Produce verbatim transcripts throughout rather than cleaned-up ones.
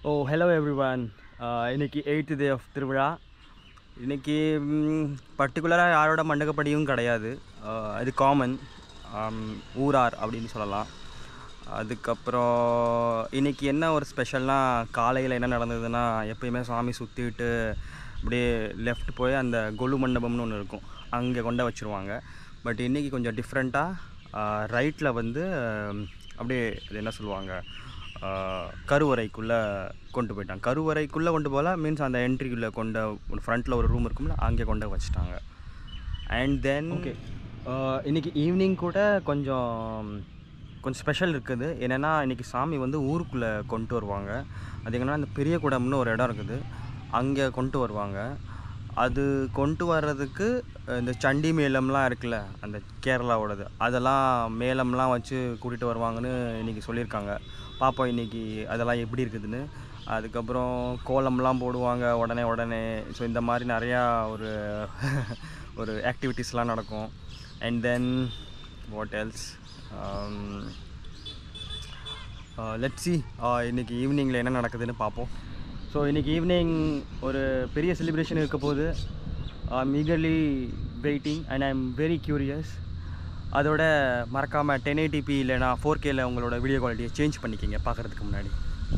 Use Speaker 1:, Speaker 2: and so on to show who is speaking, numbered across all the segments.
Speaker 1: Oh, hello everyone. இன்னைக்கு eighth day of Thiruvizha. இன்னைக்கு பர்టిక్యులரா யாரோட மண்டகப்படியும் கிடையாது. அது காமன் ஊரார் அப்படினு சொல்லலாம். அதுக்கு அப்புறம் இன்னைக்கு என்ன ஒரு ஸ்பெஷல்னா காலையில என்ன நடந்ததுன்னா எப்பவுமே சாமி சுத்திட்டு அப்படியே லெஃப்ட் போய் அந்த கொலு மண்டபம்னு ஒன்று இருக்கும், அங்கே கொண்டு வச்சிருவாங்க. பட் இன்னைக்கு கொஞ்சம் டிஃப்ரெண்ட்டா ரைட்ல வந்து அப்படியே அது என்ன சொல்லுவாங்க, கருவறைக்குள்ளே கொண்டு போயிட்டாங்க. கருவறைக்குள்ளே கொண்டு போகல மீன்ஸ் அந்த என்ட்ரிக்குள்ளே கொண்ட ஒரு ஃப்ரண்ட்டில் ஒரு ரூம் இருக்கும்ல, அங்கே கொண்டு வச்சுட்டாங்க. அண்ட் தென் ஓகே இன்றைக்கி ஈவினிங் கூட கொஞ்சம் கொஞ்சம் ஸ்பெஷல் இருக்குது. என்னென்னா இன்றைக்கி சாமி வந்து ஊருக்குள்ளே கொண்டு வருவாங்க. அது எங்கன்னா அந்த பெரிய குடம்னு ஒரு இடம் இருக்குது, அங்கே கொண்டு வருவாங்க. அது கொண்டு வர்றதுக்கு இந்த சண்டி மேளம்லாம் இருக்குல்ல, அந்த கேரளாவோடது, அதெல்லாம் மேளம்லாம் வச்சு கூட்டிகிட்டு வருவாங்கன்னு இன்றைக்கி சொல்லியிருக்காங்க. பார்ப்போம் இன்றைக்கி அதெல்லாம் எப்படி இருக்குதுன்னு. அதுக்கப்புறம் கோலம்லாம் போடுவாங்க உடனே உடனே. ஸோ இந்த மாதிரி நிறையா ஒரு ஒரு ஆக்டிவிட்டீஸ்லாம் நடக்கும். And then what else, let's see இன்றைக்கி ஈவினிங்கில் என்ன நடக்குதுன்னு பார்ப்போம். ஸோ இன்றைக்கி ஈவினிங் ஒரு பெரிய செலிப்ரேஷன் இருக்க போது. I am eagerly waiting and I am very curious. அதோட மறக்காமல் டென் எயிட்டிபி இல்லைனா ஃபோர் கேல உங்களோட வீடியோ குவாலிட்டியை சேஞ்ச் பண்ணிக்கிங்க பார்க்குறதுக்கு முன்னாடி.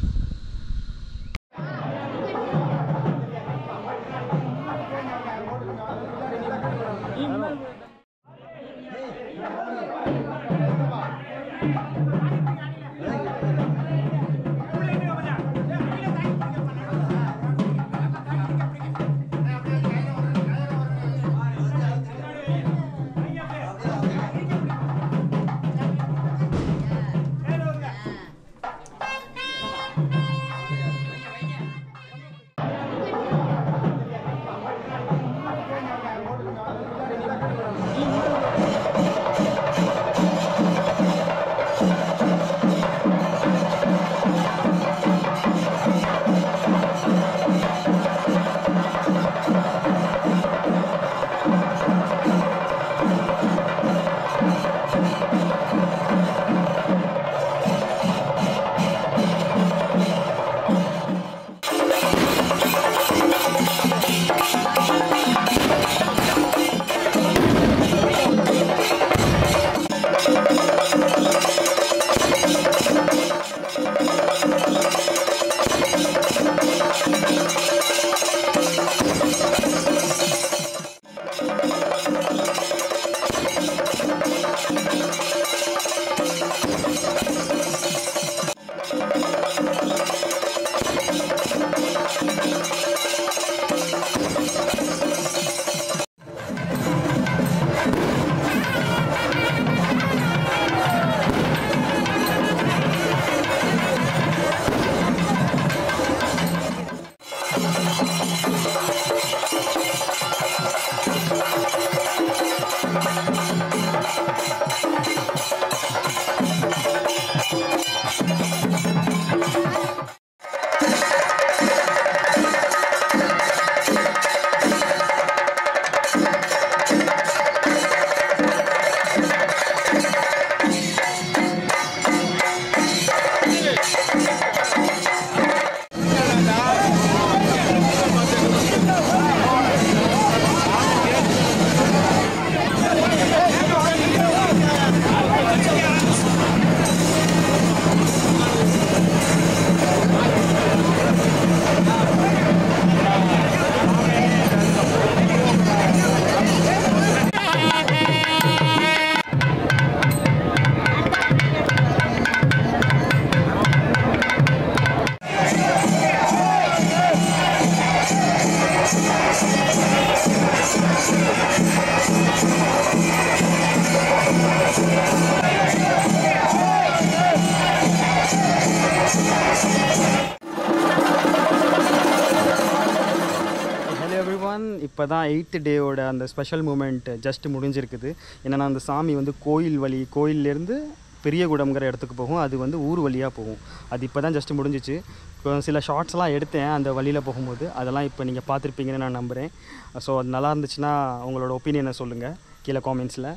Speaker 1: இப்போ தான் எயித்து டேவோட அந்த ஸ்பெஷல் மூமெண்ட் ஜஸ்ட் முடிஞ்சிருக்குது. ஏன்னா அந்த சாமி வந்து கோயில் வழி, கோயிலேருந்து பெரிய குடம்ங்கிற இடத்துக்கு போகும், அது வந்து ஊர் வழியாக போகும். அது இப்போ தான் ஜஸ்ட் முடிஞ்சிச்சு. சில ஷார்ட்ஸ்லாம் எடுத்தேன் அந்த வழியில் போகும்போது, அதெல்லாம் இப்போ நீங்கள் பார்த்துருப்பீங்கன்னு நான் நம்புகிறேன். ஸோ அது நல்லா இருந்துச்சுன்னா உங்களோட ஒப்பீனியனை சொல்லுங்கள் கீழே காமெண்ட்ஸில்.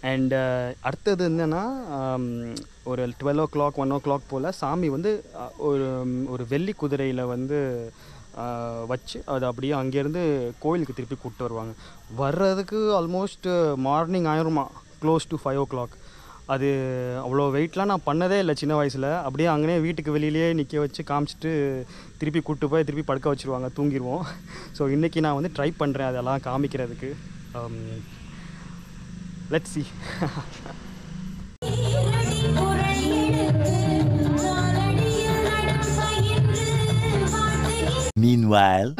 Speaker 1: அண்ட் அடுத்தது என்னென்னா ஒரு twelve o'clock one o'clock போல் சாமி வந்து ஒரு ஒரு வெள்ளி குதிரையில் வந்து வச்சு அது அப்படியே அங்கேருந்து கோயிலுக்கு திருப்பி கூப்பிட்டு வருவாங்க. வர்றதுக்கு ஆல்மோஸ்ட் மார்னிங் ஆயிருமா, close to five o'clock. அது அவ்வளோ வெயிட்லாம் நான் பண்ணதே இல்லை சின்ன வயசில். அப்படியே அங்கேயே வீட்டுக்கு வெளியிலேயே நிற்க வச்சு காமிச்சிட்டு திருப்பி கூப்பிட்டு போய் திருப்பி படுக்க வச்சுருவாங்க, தூங்கிடுவோம். ஸோ இன்றைக்கி நான் வந்து ட்ரை பண்ணுறேன் அதெல்லாம் காமிக்கிறதுக்கு. Let's see.
Speaker 2: Meanwhile,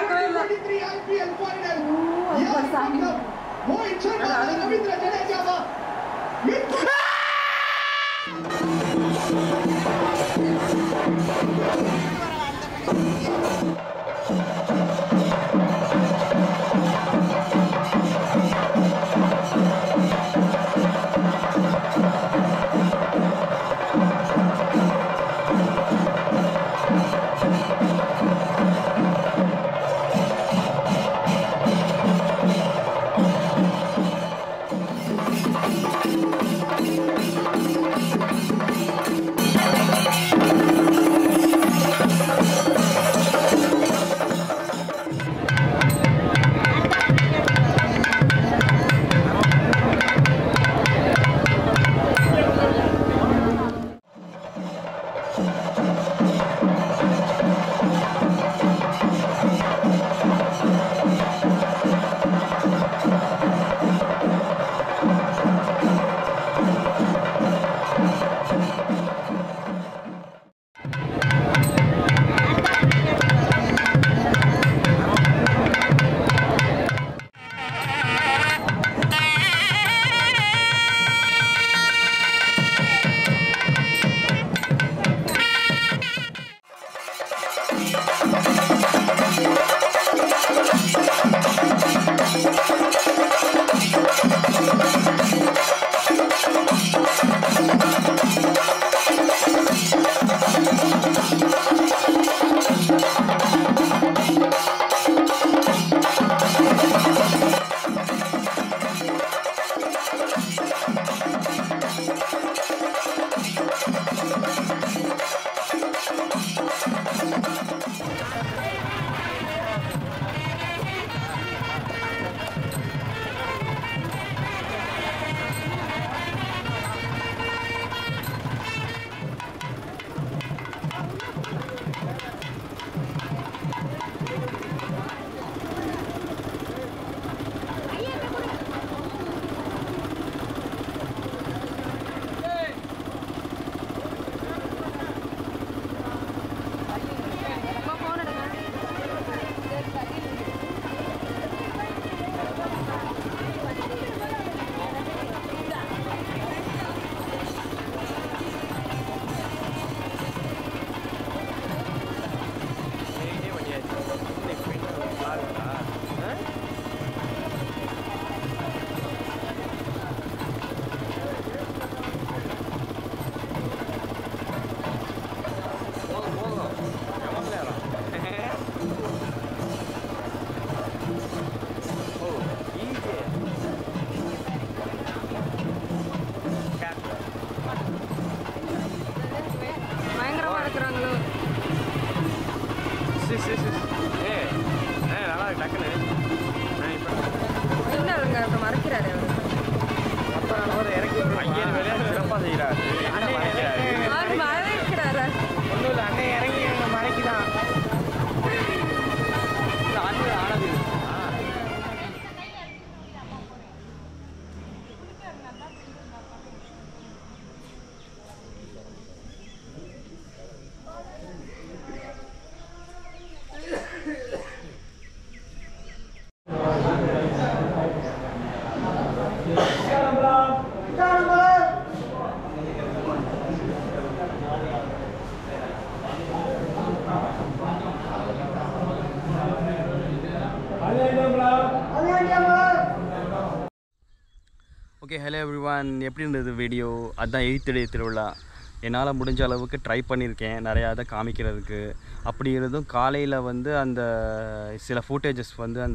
Speaker 1: okay, hello everyone, எப்படி இருந்தது வீடியோ? அதுதான் எயித் டே திருவிழா. என்னால் முடிஞ்ச அளவுக்கு ட்ரை பண்ணியிருக்கேன் நிறையா அதை காமிக்கிறதுக்கு. அப்படி இருந்தும் காலையில் வந்து அந்த சில ஃபுட்டேஜஸ் வந்து அந்த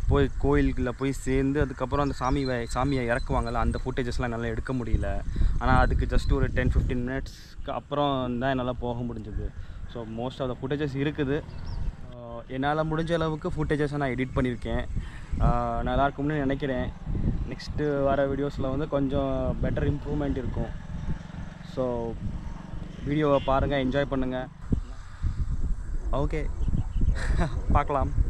Speaker 1: போய் கோயிலுக்குள்ளே போய் சேர்ந்து அதுக்கப்புறம் அந்த சாமி சாமியை இறக்குவாங்கள்ல, அந்த ஃபுட்டேஜஸ்லாம் என்னால் எடுக்க முடியல. ஆனால் அதுக்கு ஜஸ்ட் ஒரு டென் ஃபிஃப்டீன் மினிட்ஸ்க்கு அப்புறம் தான் என்னால் போக முடிஞ்சது. So most of the footages இருக்குது. என்னால் முடிஞ்ச அளவுக்கு ஃபுட்டேஜஸை நான் எடிட் பண்ணியிருக்கேன். நல்லா இருக்கும்னு நினைக்கிறேன். நெக்ஸ்ட்டு வர வீடியோஸில் வந்து கொஞ்சம் பெட்டர் இம்ப்ரூவ்மெண்ட் இருக்கும். ஸோ வீடியோவை பாருங்கள், என்ஜாய் பண்ணுங்கள். ஓகே, பார்க்கலாம்.